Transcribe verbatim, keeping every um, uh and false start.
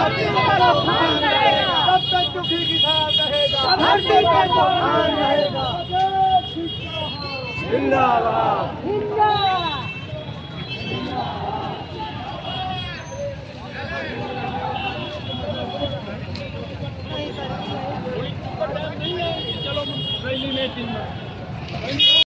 तब तक दुखी किसान रहेगा, धरती पे तूफान रहेगा। जिंदाबाद चलो रैली में